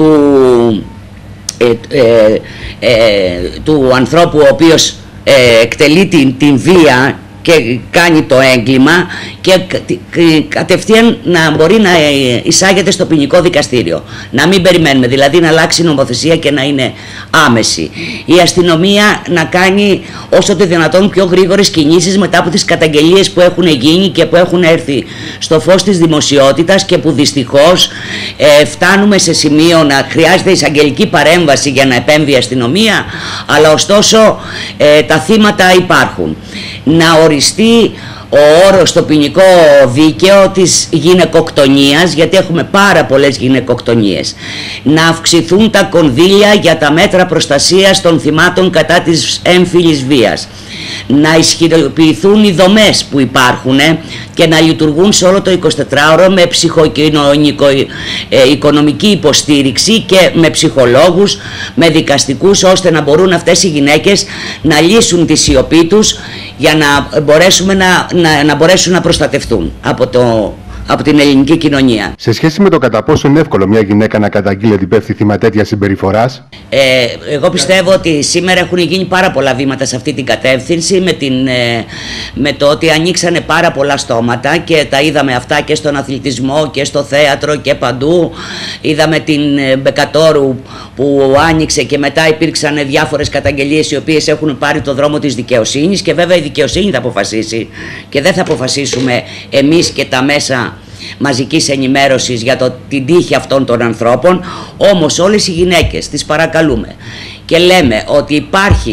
G: του ανθρώπου ο οποίος εκτελεί την βία και κάνει το έγκλημα, και κατευθείαν να μπορεί να εισάγεται στο ποινικό δικαστήριο. Να μην περιμένουμε, δηλαδή να αλλάξει η νομοθεσία και να είναι άμεση. Η αστυνομία να κάνει όσο το δυνατόν πιο γρήγορες κινήσεις μετά από τις καταγγελίες που έχουν γίνει και που έχουν έρθει στο φως της δημοσιότητας και που δυστυχώς φτάνουμε σε σημείο να χρειάζεται εισαγγελική παρέμβαση για να επέμβει η αστυνομία, αλλά ωστόσο τα θύματα υπάρχουν. Να οριστεί ο όρος στο ποινικό δίκαιο της γυναικοκτονίας, γιατί έχουμε πάρα πολλές γυναικοκτονίες. Να αυξηθούν τα κονδύλια για τα μέτρα προστασίας των θυμάτων κατά της έμφυλης βίας. Να ισχυροποιηθούν οι δομές που υπάρχουν και να λειτουργούν σε όλο το 24ωρο με ψυχοοικονομική υποστήριξη και με ψυχολόγους, με δικαστικούς, ώστε να μπορούν αυτές οι γυναίκες να λύσουν τη σιωπή τους για να μπορέσουν να προστατευτούν από την ελληνική κοινωνία.
E: Σε σχέση με το κατά πόσο είναι εύκολο μια γυναίκα να καταγγείλει ότι πέφτει θύμα τέτοιας συμπεριφοράς,
G: εγώ πιστεύω ότι σήμερα έχουν γίνει πάρα πολλά βήματα σε αυτή την κατεύθυνση, με το ότι ανοίξανε πάρα πολλά στόματα και τα είδαμε αυτά και στον αθλητισμό και στο θέατρο και παντού. Είδαμε την Μπεκατόρου που άνοιξε και μετά υπήρξαν διάφορες καταγγελίες οι οποίες έχουν πάρει το δρόμο της δικαιοσύνης, και βέβαια η δικαιοσύνη θα αποφασίσει και δεν θα αποφασίσουμε εμείς και τα μέσα μαζικής ενημέρωσης για την τύχη αυτών των ανθρώπων. Όμως όλες οι γυναίκες τις παρακαλούμε και λέμε ότι υπάρχει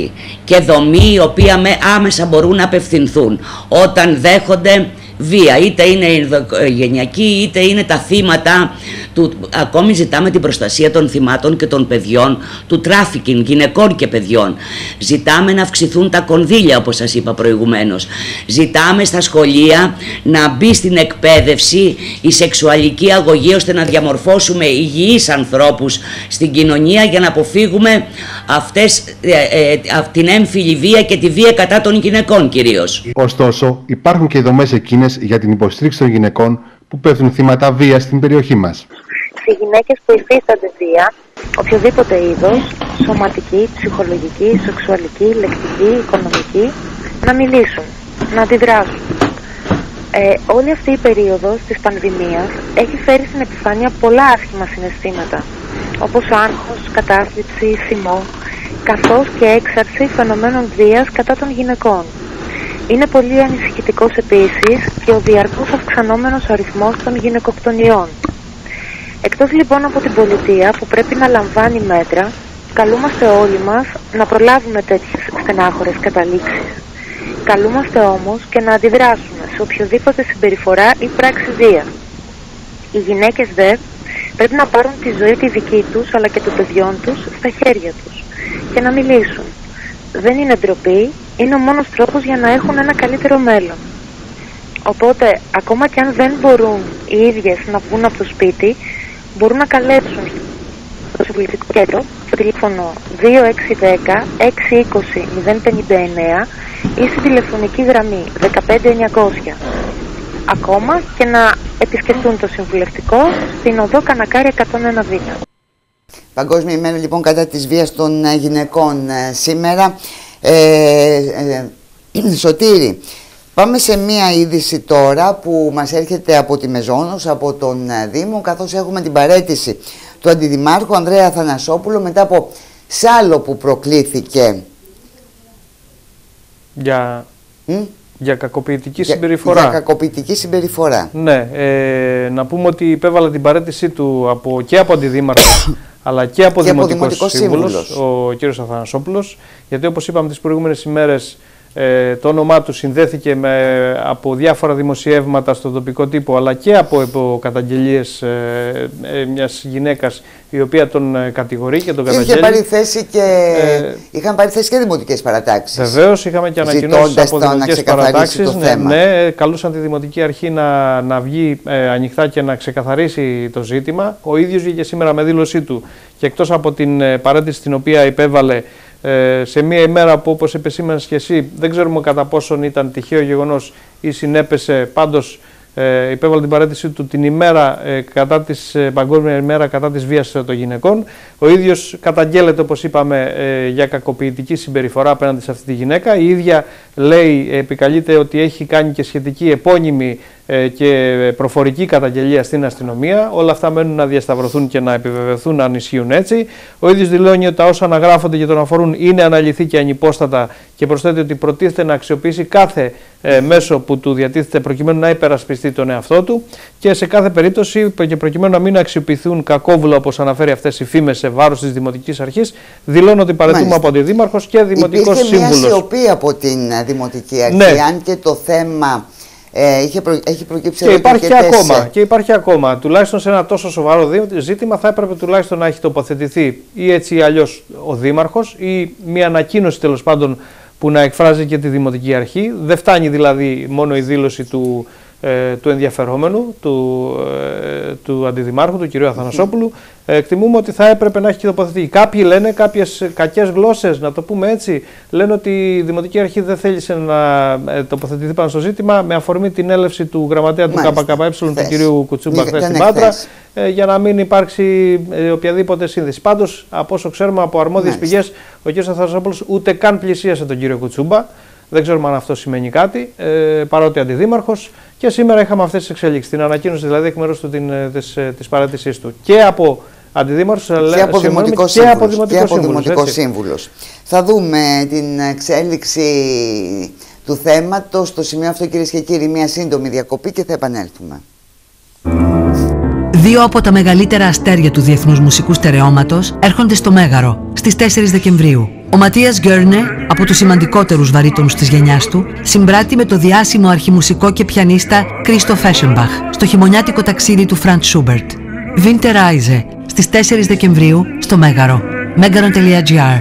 G: και δομή η οποία άμεσα μπορούν να απευθυνθούν όταν δέχονται βία, είτε είναι ενδοοικογενειακή είτε είναι τα θύματα του. Ακόμη ζητάμε την προστασία των θυμάτων και των παιδιών του τράφικινγκ, γυναικών και παιδιών. Ζητάμε να αυξηθούν τα κονδύλια, όπως σας είπα προηγουμένως. Ζητάμε στα σχολεία να μπει στην εκπαίδευση η σεξουαλική αγωγή, ώστε να διαμορφώσουμε υγιείς ανθρώπους στην κοινωνία για να αποφύγουμε την έμφυλη βία και τη βία κατά των γυναικών κυρίως.
E: Ωστόσο, υπάρχουν και δομές εκείνες για την υποστήριξη των γυναικών που πέφτουν θύματα βίας στην περιοχή μας.
H: Οι γυναίκες που υφίστανται βία, οποιοδήποτε είδος, σωματική, ψυχολογική, σεξουαλική, λεκτική, οικονομική, να μιλήσουν, να αντιδράσουν. Όλη αυτή η περίοδος της πανδημίας έχει φέρει στην επιφάνεια πολλά άσχημα συναισθήματα, όπως άγχος, κατάθλιψη, θυμό, καθώς και έξαρση φαινομένων βίας κατά των γυναικών. Είναι πολύ ανησυχητικός επίσης και ο διαρκώς αυξανόμενος αριθμός των γυναικοκτονιών. Εκτός λοιπόν από την πολιτεία που πρέπει να λαμβάνει μέτρα, καλούμαστε όλοι μας να προλάβουμε τέτοιες στενάχωρες καταλήξεις. Καλούμαστε όμως και να αντιδράσουμε σε οποιοδήποτε συμπεριφορά ή πράξη βίας. Οι γυναίκες δε πρέπει να πάρουν τη ζωή τη δική τους αλλά και των παιδιών τους στα χέρια τους και να μιλήσουν. Δεν είναι ντροπή, είναι ο μόνος τρόπος για να έχουν ένα καλύτερο μέλλον. Οπότε, ακόμα και αν δεν μπορούν οι ίδιες να βγουν από το σπίτι, μπορούν να καλέσουν στο Συμβουλευτικό Κέντρο στο τηλέφωνο 2610 620 059 ή στην τηλεφωνική γραμμή 15900. Ακόμα και να επισκεφτούν το Συμβουλευτικό στην οδό Κανακάρη 101β.
A: Παγκόσμια ημέρα λοιπόν κατά της βίας των γυναικών σήμερα. Σωτήρη, πάμε σε μία είδηση τώρα που μας έρχεται από τη Μεζόνος, από τον Δήμο, καθώς έχουμε την παραίτηση του Αντιδημάρχου Ανδρέα Αθανασόπουλου μετά από σάλο που προκλήθηκε
D: για κακοποιητική συμπεριφορά.
A: Για κακοποιητική συμπεριφορά.
D: Ναι, να πούμε ότι υπέβαλε την παραίτησή του και από Αντιδήμαρχο αλλά και από Δημοτικός Σύμβουλος, ο κ. Αθανασόπουλος, γιατί όπως είπαμε τις προηγούμενες ημέρες το όνομά του συνδέθηκε από διάφορα δημοσιεύματα στον τοπικό τύπο αλλά και από καταγγελίες μιας γυναίκας η οποία τον κατηγορεί και τον καταγγέλει.
A: Είχαν πάρει θέση και δημοτικές παρατάξεις.
D: Βεβαίως, είχαμε και ανακοινώσεις από δημοτικές παρατάξεις. Ναι, καλούσαν τη Δημοτική Αρχή να βγει ανοιχτά και να ξεκαθαρίσει το ζήτημα. Ο ίδιος βγήκε σήμερα με δήλωσή του και εκτός από την παρέτηση την οποία υπέβαλε σε μία ημέρα που, όπως επεσήμανες και εσύ, δεν ξέρουμε κατά πόσον ήταν τυχαίο γεγονός ή συνέπεσε, πάντως υπέβαλε την παραίτησή του την ημέρα κατά της Παγκόσμια ημέρα κατά της βίας των γυναικών. Ο ίδιος καταγγέλλεται, όπως είπαμε, για κακοποιητική συμπεριφορά απέναντι σε αυτή τη γυναίκα. Η ίδια λέει, επικαλείται ότι έχει κάνει και σχετική επώνυμη και προφορική καταγγελία στην αστυνομία. Όλα αυτά μένουν να διασταυρωθούν και να επιβεβαιωθούν αν ισχύουν έτσι. Ο ίδιος δηλώνει ότι τα όσα αναγράφονται και τον αφορούν είναι αναλυθή και ανυπόστατα και προσθέτει ότι προτίθεται να αξιοποιήσει κάθε μέσο που του διατίθεται προκειμένου να υπερασπιστεί τον εαυτό του και σε κάθε περίπτωση και προκειμένου να μην αξιοποιηθούν κακόβουλα, όπως αναφέρει αυτές οι φήμες, σε βάρος της Δημοτικής Αρχής, δηλώνω ότι παρετούμε από Αντιδήμαρχος και Δημοτικός Σύμβουλος.
A: Υπήρχε μια σιωπή από την Δημοτική Αρχή, ναι, αν και το θέμα έχει προκύψει
D: και υπάρχει ακόμα. Τουλάχιστον σε ένα τόσο σοβαρό ζήτημα θα έπρεπε τουλάχιστον να έχει τοποθετηθεί ή έτσι ή αλλιώς ο Δήμαρχος ή μια ανακοίνωση τέλος πάντων που να εκφράζει και τη Δημοτική Αρχή. Δεν φτάνει δηλαδή μόνο η δήλωση του ενδιαφερόμενου, του Αντιδημάρχου, του κ. Αθανασόπουλου. Εκτιμούμε ότι θα έπρεπε να έχει και τοποθετηθεί. Κάποιοι λένε, κάποιες κακές γλώσσες, να το πούμε έτσι, λένε ότι η Δημοτική Αρχή δεν θέλησε να τοποθετηθεί πάνω στο ζήτημα με αφορμή την έλευση του γραμματέα του ΚΚΕ, του κ. Κουτσούμπα, χθες στην Πάτρα, για να μην υπάρξει οποιαδήποτε σύνδεση. Πάντως, από όσο ξέρουμε από αρμόδιες πηγές, ο κ. Αθανασόπουλος ούτε καν πλησίασε τον κ. Κουτσούμπα. Δεν ξέρουμε αν αυτό σημαίνει κάτι, παρότι αντιδήμαρχος. Και σήμερα είχαμε αυτές τις εξελίξεις. Την ανακοίνωση δηλαδή εκ μέρους του της παραίτησής του. Και από αντιδήμαρχος
A: και από Δημοτικό Σύμβουλος. Θα δούμε την εξέλιξη του θέματος. Στο σημείο αυτό, κυρίες και κύριοι, μια σύντομη διακοπή και θα επανέλθουμε.
I: Δύο από τα μεγαλύτερα αστέρια του Διεθνούς Μουσικού Στερεώματος έρχονται στο Μέγαρο στις 4 Δεκεμβρίου. Ο Ματίας Γκέρνε, από τους σημαντικότερους βαρύτονους της γενιάς του, συμπράττει με το διάσημο αρχιμουσικό και πιανίστα Κρίστοφ Έσενμπαχ στο χειμωνιάτικο ταξίδι του Φραντ Σούμπερτ. Winterreise, στις 4 Δεκεμβρίου στο Μέγαρο. Megaron.gr.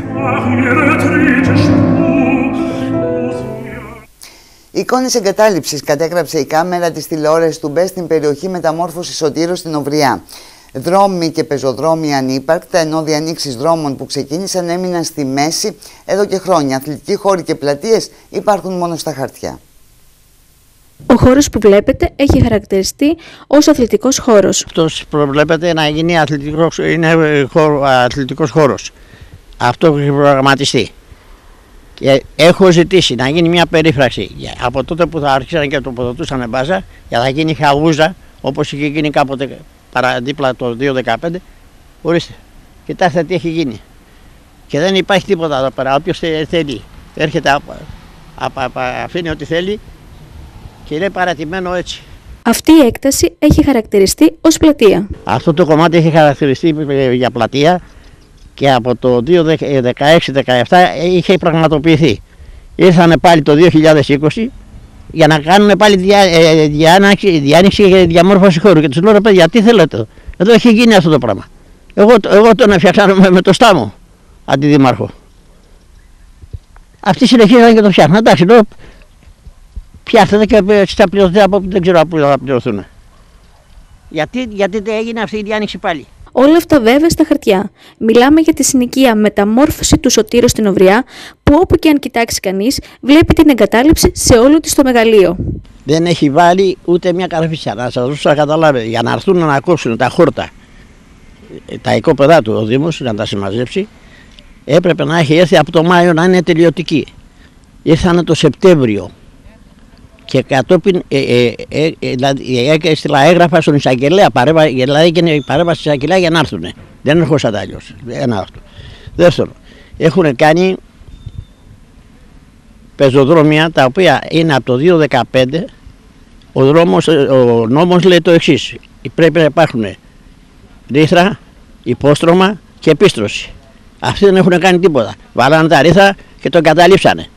A: Εικόνες εγκατάλειψης κατέγραψε η κάμερα της τηλεόρασης του Μπεστ στην περιοχή μεταμόρφωσης Σωτήρου στην Οβριά. Δρόμοι και πεζοδρόμοι ανύπαρκτα, ενώ διανοίξεις δρόμων που ξεκίνησαν έμειναν στη μέση εδώ και χρόνια. Αθλητικοί χώροι και πλατείες υπάρχουν μόνο στα χαρτιά.
J: Ο χώρος που βλέπετε έχει χαρακτηριστεί ως αθλητικός χώρος.
K: Αυτός προβλέπεται να γίνει αθλητικός χώρος. Αυτό έχει προγραμματιστεί. Και έχω ζητήσει να γίνει μια περίφραξη από τότε που θα άρχισαν και τοποθετούσαν μπάζα, για να γίνει χαγούζα όπως είχε γίνει κάποτε παραδίπλα το 2015. Ορίστε, κοιτάξτε τι έχει γίνει. Και δεν υπάρχει τίποτα εδώ πέρα. Όποιος θέλει, έρχεται, αφήνει ό,τι θέλει και είναι παρατημένο έτσι.
J: Αυτή η έκταση έχει χαρακτηριστεί ως πλατεία.
K: Αυτό το κομμάτι έχει χαρακτηριστεί για πλατεία και από το 2016-2017 είχε πραγματοποιηθεί. Ήρθανε πάλι το 2020 για να κάνουν πάλι διάνοιξη και διαμόρφωση χώρου. Και τους λέω, ρε παιδιά, τι θέλετε εδώ έχει γίνει αυτό το πράγμα. Εγώ τον έφτιαξα με το στάμο αντιδήμαρχο. Αυτοί συνεχίζαν και το φτιάχνουν. Εντάξει, λέω, πιάσετε και θα πληρωθούν από δεν ξέρω από πού θα πληρωθούν. Γιατί έγινε αυτή η διάνοιξη πάλι.
J: Όλα αυτά βέβαια στα χαρτιά. Μιλάμε για τη συνοικία μεταμόρφωση του Σωτήρου στην Οβριά, που όπου και αν κοιτάξει κανείς, βλέπει την εγκατάλειψη σε όλο της το μεγαλείο.
K: Δεν έχει βάλει ούτε μια καρφίσια, να σας δώσω να καταλάβετε. Για να έρθουν να κόψουν τα χόρτα, τα οικόπεδά του ο Δήμος, να τα συμμαζέψει, έπρεπε να έχει έρθει από το Μάιο να είναι τελειωτική. Ήρθανε το Σεπτέμβριο. Και κατόπιν έστειλα έγγραφα στον εισαγγελέα, δηλαδή και παρέμβαση στην εισαγγελέα για να έρθουν. Δεν έρχονταν αλλιώς. Ένα αυτό. Δεύτερο, έχουν κάνει πεζοδρόμια τα οποία είναι από το 2015. Ο νόμος λέει το εξής: πρέπει να υπάρχουν ρήθρα, υπόστρωμα και επίστρωση. Αυτοί δεν έχουν κάνει τίποτα. Βάλανε τα ρήθρα και το εγκαταλείψανε.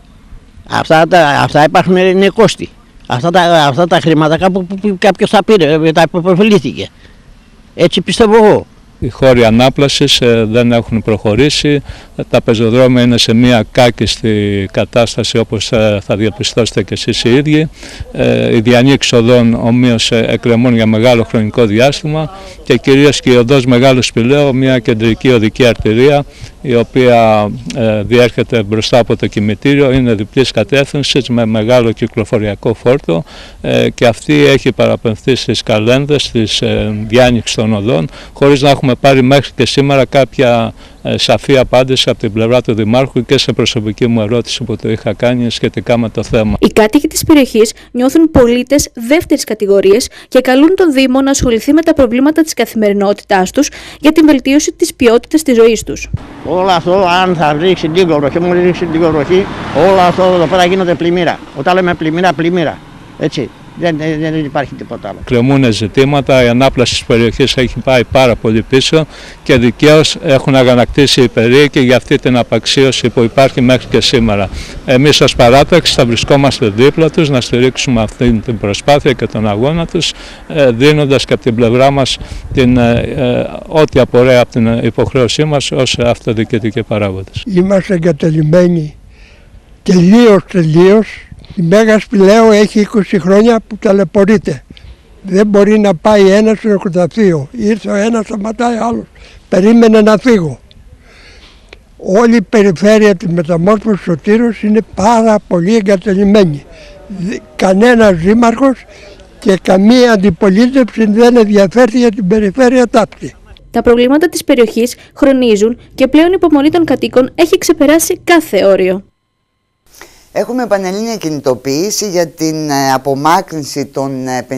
K: Αυτά υπάρχουν, είναι κόστη. Αυτά τα χρήματα κάπου κάποιος τα πήρε, τα υποφελήθηκε. Έτσι πιστεύω εγώ.
L: Οι χώροι ανάπλασης δεν έχουν προχωρήσει, τα πεζοδρόμια είναι σε μια κάκιστη κατάσταση όπως θα διαπιστώσετε και εσείς οι ίδιοι. Οι διανοίξεις οδών ομοίως εκκρεμούν για μεγάλο χρονικό διάστημα και κυρίως και η οδός Μεγάλου Σπηλαίου, μια κεντρική οδική αρτηρία η οποία διέρχεται μπροστά από το κημητήριο, είναι διπλής κατεύθυνσης με μεγάλο κυκλοφοριακό φόρτο και αυτή έχει παραπεμφθεί στις καλένδες της διάνοιξης των οδών, χωρίς να έχουμε πάρει μέχρι και σήμερα κάποια σαφή απάντηση από την πλευρά του Δημάρχου και σε προσωπική μου ερώτηση που το είχα κάνει σχετικά με το θέμα.
J: Οι κάτοικοι της περιοχής νιώθουν πολίτες δεύτερης κατηγορίας και καλούν τον Δήμο να ασχοληθεί με τα προβλήματα της καθημερινότητάς τους για την βελτίωση της ποιότητας της ζωής τους.
K: Όλο αυτό, αν θα ρίξει λίγο βροχή, μου ρίξει λίγο βροχή, όλο αυτό εδώ πέρα γίνονται πλημμύρα. Όταν λέμε πλημμύρα. Έτσι. Δεν υπάρχει τίποτα άλλο.
L: Κρεμούν ζητήματα, η ανάπλαση της περιοχής έχει πάει πάρα πολύ πίσω και δικαίως έχουν αγανακτήσει οι περίοικοι για αυτή την απαξίωση που υπάρχει μέχρι και σήμερα. Εμείς ως παράταξη θα βρισκόμαστε δίπλα τους να στηρίξουμε αυτή την προσπάθεια και τον αγώνα τους, δίνοντας και από την πλευρά μας ό,τι απορρέει από την υποχρέωσή μας ως αυτοδιοικητικοί παράγοντες.
M: Είμαστε εγκαταλειμμένοι τελείως. Η Μέγα Σπηλαίου έχει 20 χρόνια που ταλαιπωρείται. Δεν μπορεί να πάει ένας στο νεκροταφείο. Ήρθε ο ένας, σταματάει άλλος. Περίμενε να φύγω. Όλη η περιφέρεια της μεταμόρφωσης Σωτήρος είναι πάρα πολύ εγκαταλειμμένη. Κανένας δήμαρχος και καμία αντιπολίτευση δεν ενδιαφέρει για την περιφέρεια ταύτη.
J: Τα προβλήματα της περιοχής χρονίζουν και πλέον η υπομονή των κατοίκων έχει ξεπεράσει κάθε όριο.
A: Έχουμε πανελλήνια κινητοποίηση για την απομάκρυνση των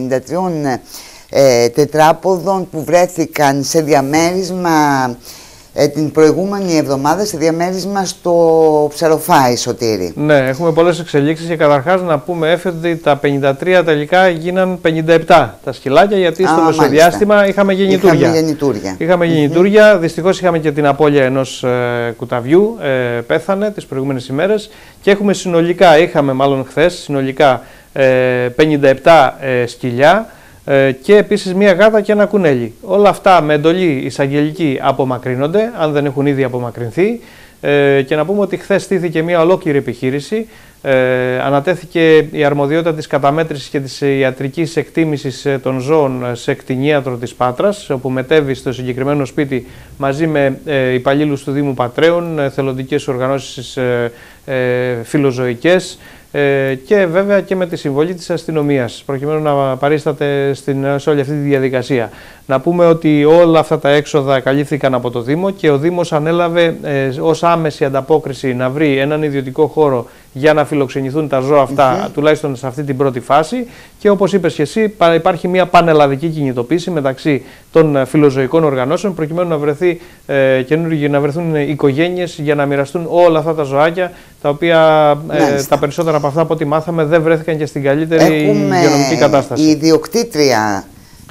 A: 53 τετράποδων που βρέθηκαν σε διαμέρισμα την προηγούμενη εβδομάδα σε διαμέρισμα στο Ψαροφάι, Σωτήρη.
D: Ναι, έχουμε πολλές εξελίξεις και καταρχάς να πούμε ότι τα 53 τελικά γίναν 57 τα σκυλάκια, γιατί στο μεσοδιάστημα είχαμε γεννητούρια. Είχαμε γεννητούρια, δυστυχώς είχαμε και την απώλεια ενός κουταβιού, πέθανε τις προηγούμενες ημέρες και έχουμε συνολικά, χθες συνολικά 57 σκυλιά και επίσης μία γάτα και ένα κουνέλι. Όλα αυτά με εντολή εισαγγελική απομακρύνονται, αν δεν έχουν ήδη απομακρυνθεί. Και να πούμε ότι χθες στήθηκε μία ολόκληρη επιχείρηση. Ανατέθηκε η αρμοδιότητα της καταμέτρησης και της ιατρικής εκτίμησης των ζώων σε κτηνίατρο της Πάτρας, όπου μετέβη στο συγκεκριμένο σπίτι μαζί με υπαλλήλους του Δήμου Πατρέων, θελοντικές οργανώσεις φιλοζωικές, και βέβαια και με τη συμβολή της αστυνομίας, προκειμένου να παρίσταται σε όλη αυτή τη διαδικασία. Να πούμε ότι όλα αυτά τα έξοδα καλύφθηκαν από το Δήμο και ο Δήμος ανέλαβε ως άμεση ανταπόκριση να βρει έναν ιδιωτικό χώρο για να φιλοξενηθούν τα ζώα αυτά, τουλάχιστον σε αυτή την πρώτη φάση. Και όπως είπες και εσύ, υπάρχει μια πανελλαδική κινητοποίηση μεταξύ των φιλοζωικών οργανώσεων, προκειμένου να βρεθεί να βρεθούν οικογένειες για να μοιραστούν όλα αυτά τα ζωάκια, τα οποία τα περισσότερα από αυτά, από ό,τι μάθαμε, δεν βρέθηκαν και στην καλύτερη υγειονομική κατάσταση.
A: Η ιδιοκτήτρια,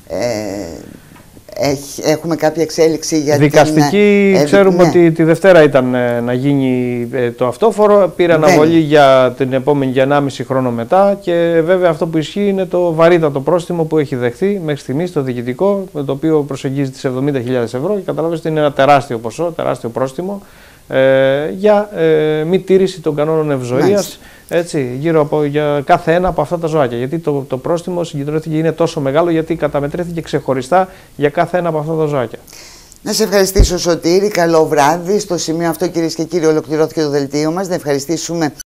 A: έχουμε κάποια εξέλιξη για
D: δικαστική, ξέρουμε ότι τη Δευτέρα ήταν να γίνει το αυτόφορο, πήρε αναβολή για την επόμενη, για 1,5 χρόνο μετά, και βέβαια αυτό που ισχύει είναι το βαρύτατο πρόστιμο που έχει δεχθεί μέχρι στιγμής το διοικητικό, το οποίο προσεγγίζει τις 70.000 ευρώ, και καταλάβετε ότι είναι ένα τεράστιο ποσό, τεράστιο πρόστιμο για μη τήρηση των κανόνων ευζοίας, έτσι, για κάθε ένα από αυτά τα ζωάκια. Γιατί το πρόστιμο συγκεντρώθηκε, είναι τόσο μεγάλο, γιατί καταμετρήθηκε ξεχωριστά για κάθε ένα από αυτά τα ζωάκια.
A: Να σε ευχαριστήσω, Σωτήρη. Καλό βράδυ. Στο σημείο αυτό, κυρίες και κύριοι, ολοκληρώθηκε το δελτίο μας. Να ευχαριστήσουμε